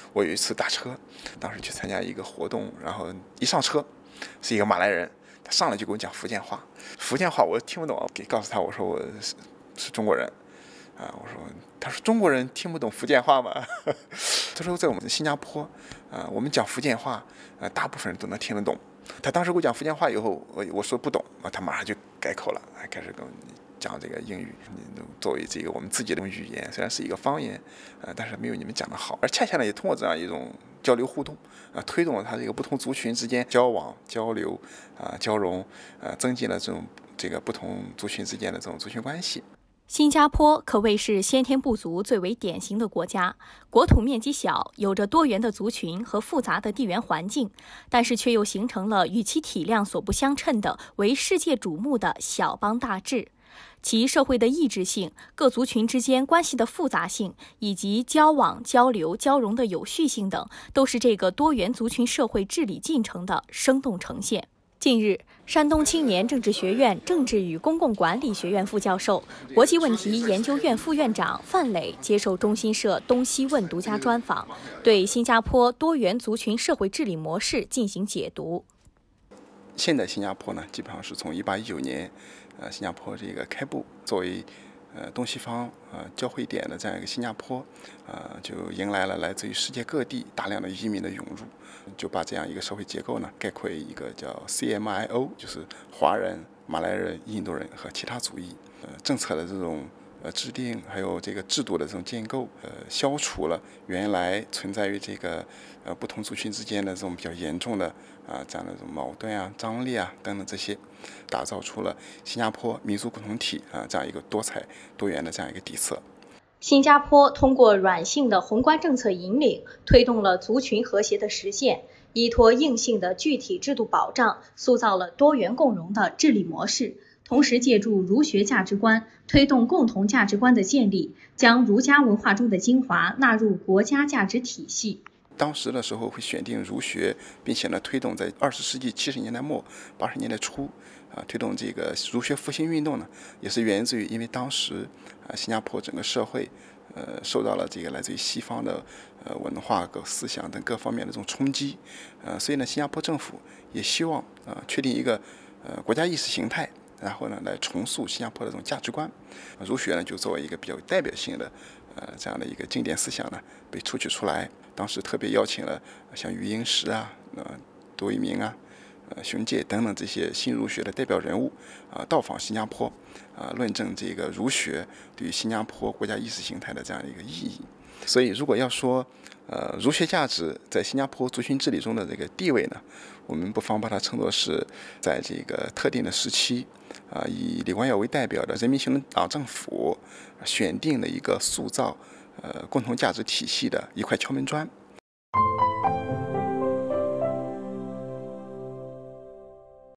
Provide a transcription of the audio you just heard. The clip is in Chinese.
我有一次打车，当时去参加一个活动，然后一上车是一个马来人，他上来就跟我讲福建话，福建话我听不懂，给告诉他我说我是中国人。他说中国人听不懂福建话吗？他说在我们新加坡，我们讲福建话，大部分人都能听得懂。他当时给我讲福建话以后，我说不懂，他马上就改口了，开始跟我讲这个英语。作为这个我们自己的语言，虽然是一个方言，但是没有你们讲的好。而恰恰呢，也通过这样一种交流互动，推动了他这个不同族群之间交往、交流、交融，增进了这个不同族群之间的这种族群关系。 新加坡可谓是先天不足最为典型的国家，国土面积小，有着多元的族群和复杂的地缘环境，但是却又形成了与其体量所不相称的为世界瞩目的小邦大治。其社会的异质性、各族群之间关系的复杂性，以及交往、交流、交融的有序性等，都是这个多元族群社会治理进程的生动呈现。近日，山东青年政治学院政治与公共管理学院副教授、国际问题研究院副院长范磊接受中新社《东西问》独家专访，对新加坡多元族群社会治理模式进行解读。 现在新加坡呢，基本上是从1819年，新加坡这个开埠作为东西方交汇点的这样一个新加坡，就迎来了来自于世界各地大量的移民的涌入，就把这样一个社会结构呢概括为一个叫 CMIO， 就是华人、马来人、印度人和其他族裔。政策的这种制定，还有这个制度的这种建构，消除了原来存在于这个不同族群之间的这种比较严重的这样的这种矛盾啊、张力啊等等这些，打造出了新加坡民族共同体这样一个多彩多元的这样一个底色。 新加坡通过软性的宏观政策引领，推动了族群和谐的实现，依托硬性的具体制度保障，塑造了多元共融的治理模式。同时借助儒学价值观，推动共同价值观的建立，将儒家文化中的精华纳入国家价值体系。 当时的时候会选定儒学，并且呢推动在20世纪70年代末、80年代初推动这个儒学复兴运动呢，也是源自于因为当时新加坡整个社会受到了这个来自于西方的文化和思想等各方面的这种冲击，所以呢新加坡政府也希望确定一个国家意识形态，然后呢来重塑新加坡的这种价值观。儒学呢就作为一个比较有代表性的这样的一个经典思想呢被抽取出来。当时特别邀请了像余英时杜维明熊介等等这些新儒学的代表人物到访新加坡论证这个儒学对于新加坡国家意识形态的这样一个意义。所以如果要说儒学价值在新加坡族群治理中的这个地位呢，我们不妨把它称作是在这个特定的时期以李光耀为代表的人民行动党政府选定了一个塑造共同价值体系的一块敲门砖。